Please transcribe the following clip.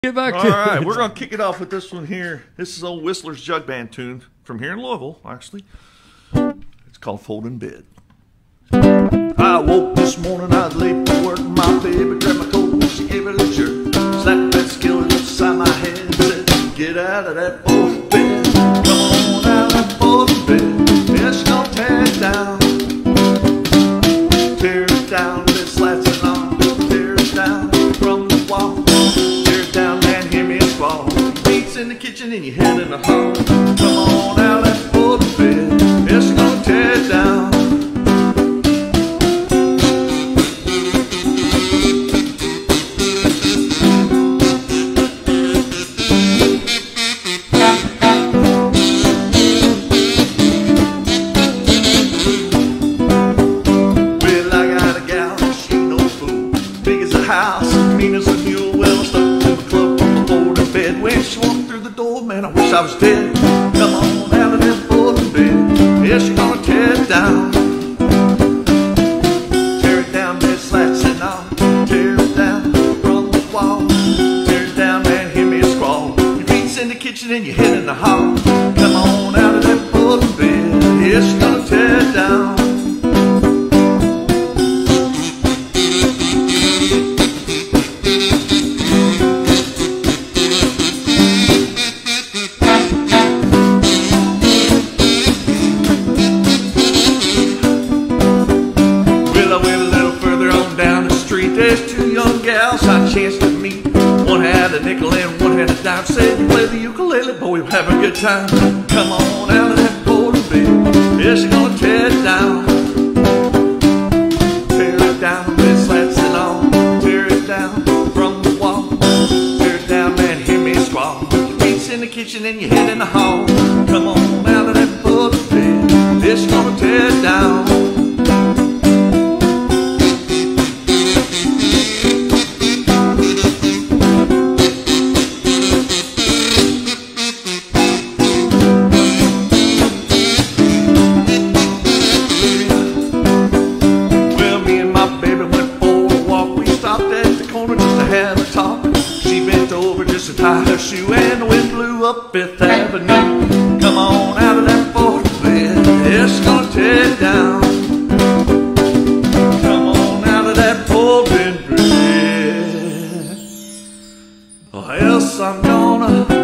Get back All to right, it. we're going to kick it off with this one here. This is old Whistlers Jug Band tune from here in Louisville, actually. It's called Foldin Bed. I woke this morning, I was late for work. My baby grabbed my coat, she gave it a jerk. Slapped that skillet upside my head and said, get out of that foldin' bed. Come on out of that foldin' bed. Yeah, she's gonna tear it down. Tear it down, let slats it on. Tear it down from the wall. Tear it down, man, hear me squall. Beats in the kitchen and your head in the hall. Come on out of that foldin' bed. Yeah, she's gonna tear it down. House, mean as a mule, well stuck to the club on the folding bed. When she walked through the door, man, I wish I was dead. Come on out of that folding bed. Yeah, she's gonna tear it down. Tear it down, bed slats and all. Tear it down from the wall. Tear it down, man, hear me squall. Your feet's in the kitchen and your head in the hall. Come on out of that folding bed. Yeah, she's gonna tear it down. There's two young gals I chanced to meet. One had a nickel and one had a dime. Said, you play the ukulele, boy, we'll have a good time. Come on out of that folding bed. Yeah, she's gonna tear it down. Tear it down, bed slats and all. Tear it down from the wall. Tear it down, man, hear me squall. Your feet's in the kitchen and your head in the hall. Come on out of that folding bed. Yeah, she's gonna tear it down. She bent over just to tie her shoe, and the wind blew up Fifth Avenue. Come on out of that folding bed. Yeah, she's gonna tear it down. Come on out of that folding bed, or else I'm gonna